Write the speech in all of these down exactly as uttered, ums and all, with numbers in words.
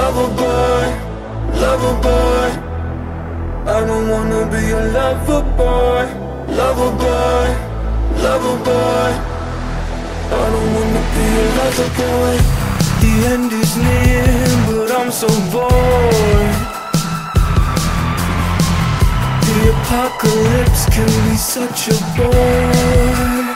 lover boy, lover boy. I don't wanna be a lover boy, lover boy, lover boy. I don't wanna be a lover boy. The end is near, but I'm so bored. The apocalypse can be such a bore.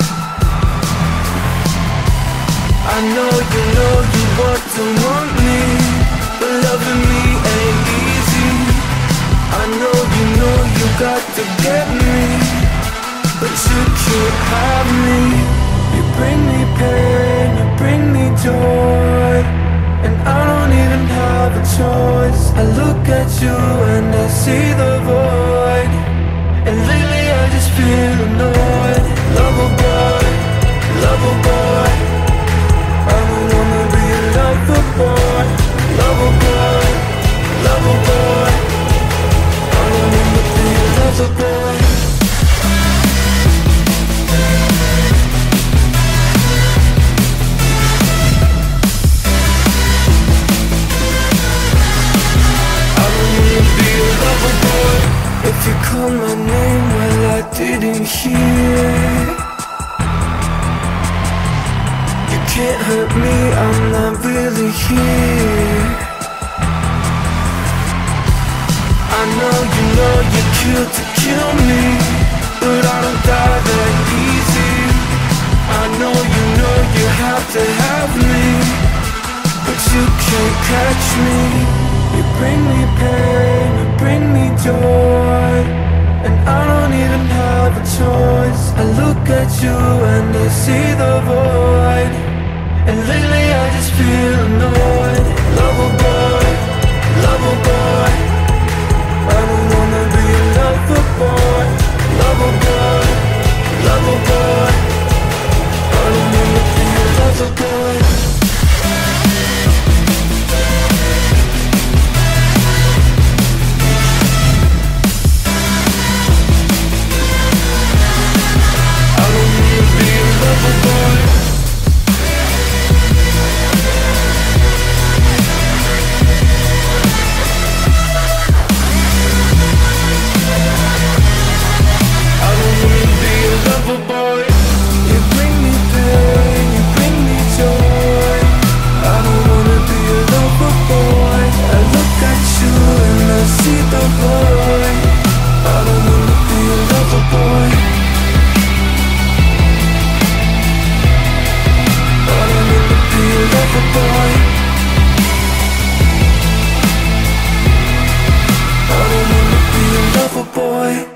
I know you know you want to want me, but loving me ain't easy. I know you know you got to get me, but you can't have me. You bring me pain, you bring me joy, and I don't even have a choice. I look at you and I see the void, and lately I just feel annoyed. Lover boy, lover boy. I don't wanna be a lover boy, lover boy, lover boy. I don't wanna be a lover boy. I don't wanna be a lover boy. If you call my name, well I didn't hear. Can't hurt me, I'm not really here. I know you know you're cute to kill me, but I don't die that easy. I know you know you have to have me, but you can't catch me. You bring me pain, you bring me joy, and I don't even have a choice. I look at you and I see the void, and lately I just feel annoyed. Lover boy, lover boy. I don't wanna be a lover boy, lover boy, lover boy. I don't wanna be a lover boy. I don't wanna be a lover boy. Boy, you bring me pain, you bring me joy. I don't wanna be a lover boy. I look at you and I see the void. I don't wanna be a lover boy. I don't wanna be a lover boy. I don't wanna be a lover boy.